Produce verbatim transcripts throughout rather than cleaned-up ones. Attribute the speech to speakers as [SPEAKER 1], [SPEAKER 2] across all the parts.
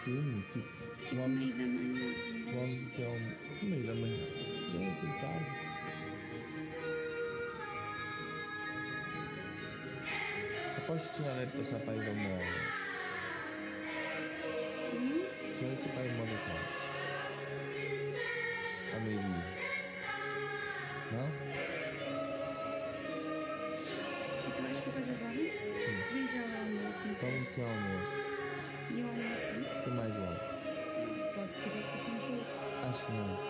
[SPEAKER 1] sim, tipo,
[SPEAKER 2] Tipo,
[SPEAKER 1] o homem,
[SPEAKER 2] meio da manhã.
[SPEAKER 1] o homem que é um meio da manhã, já é assim tarde. Aposto que já deve passar para aí da uma hora.
[SPEAKER 2] Hum?
[SPEAKER 1] Já deve ser para aí uma hora da tarde. Ao meio-dia. Não?
[SPEAKER 2] Então acho que eu pego agora. Se bem já o almoço, então.
[SPEAKER 1] Então, que é almoço?
[SPEAKER 2] E o almoço?
[SPEAKER 1] Tem mais um?
[SPEAKER 2] Pode fazer aqui com pouco.
[SPEAKER 1] Acho que não.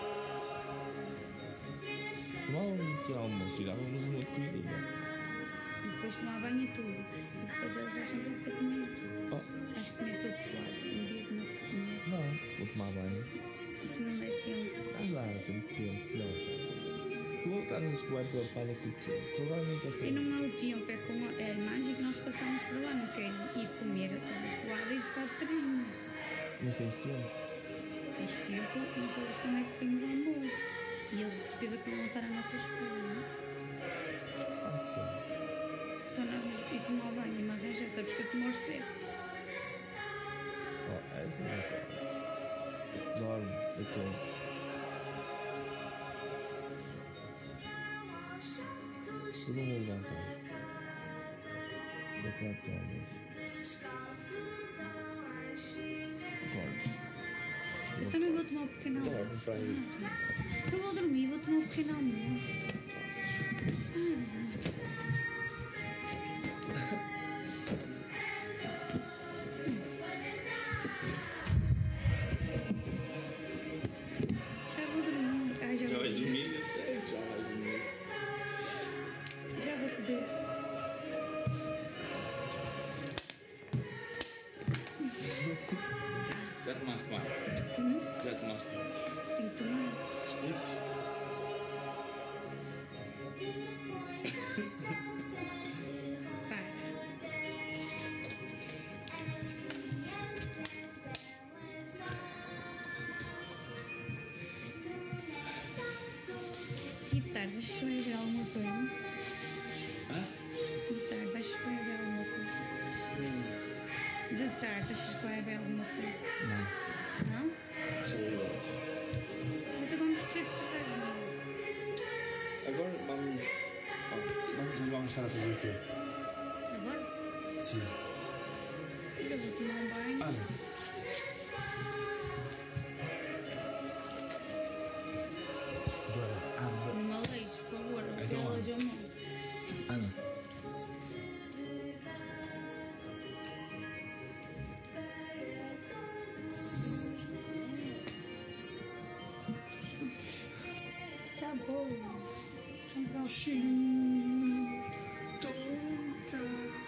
[SPEAKER 1] Tomava que é almoço, já vamos uma corrida.
[SPEAKER 2] E depois tomar banho e tudo. E depois eles acham que tem que ser comido.
[SPEAKER 1] Oh,
[SPEAKER 2] Acho que começo todo suado. Um dia que não comer.
[SPEAKER 1] não, vou tomar banho.
[SPEAKER 2] E se não der tempo?
[SPEAKER 1] Mas lá, sempre tempo, se não. Tu voltas nos coar preocupada com o tempo. Tu agora não estás
[SPEAKER 2] E não é o tempo, é, com a, é a imagem que nós passamos por lá. Não quero ir comer toda suada e de fato treino.
[SPEAKER 1] Mas tens tempo.
[SPEAKER 2] Tens tempo, não sabes como é que tem o almoço. E eles de certeza que vão estar à nossa espera, não é?
[SPEAKER 1] Ok.
[SPEAKER 2] Então nós vamos ir tomar banho e me arranjar, sabes que eu tomo aos sete.
[SPEAKER 1] Oh, é assim, é. Dorme, ok. Tu não me levantar. Daqui a pouco almoço. Acordes.
[SPEAKER 2] Eu também vou tomar um pequeno almoço.
[SPEAKER 1] Dorme para aí.
[SPEAKER 2] Eu vou dormir, vou tomar um pequeno almoço. Já vou dormir. Ah, já
[SPEAKER 1] Já
[SPEAKER 2] vou
[SPEAKER 1] vais
[SPEAKER 2] dormir.
[SPEAKER 1] dormir, eu sei, já vais dormir.
[SPEAKER 2] Já vou poder.
[SPEAKER 1] Já tomaste mais?
[SPEAKER 2] Hum?
[SPEAKER 1] Já tomaste mais?
[SPEAKER 2] Tenho que tomar.
[SPEAKER 1] Vestidos?
[SPEAKER 2] Para. E de tarde, deixa eu ver alguma coisa.
[SPEAKER 1] Hã?
[SPEAKER 2] De tarde, deixa eu ver alguma coisa.
[SPEAKER 1] Hum.
[SPEAKER 2] De tarde, deixa eu ver alguma coisa.
[SPEAKER 1] Não.
[SPEAKER 2] Não?
[SPEAKER 1] Sou eu.
[SPEAKER 2] Então vamos comer de tarde.
[SPEAKER 1] Agora vamos. Vamos, vamos estar a fazer o quê?
[SPEAKER 2] Agora?
[SPEAKER 1] Sim.
[SPEAKER 2] Eu vou tomar um banho.
[SPEAKER 1] Ana. Zora, anda.
[SPEAKER 2] Numa leite, por favor.
[SPEAKER 1] Então,
[SPEAKER 2] Aquela
[SPEAKER 1] Ana.
[SPEAKER 2] de almoço.
[SPEAKER 1] Ana.
[SPEAKER 2] Tá bom. Vamos dar um
[SPEAKER 1] Sim. Toca.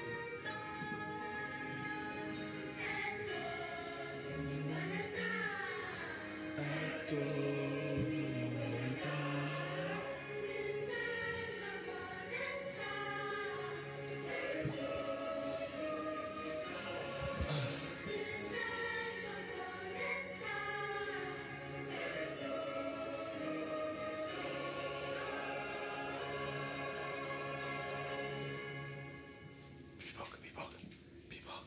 [SPEAKER 1] Pipoca, pipoca, pipoca.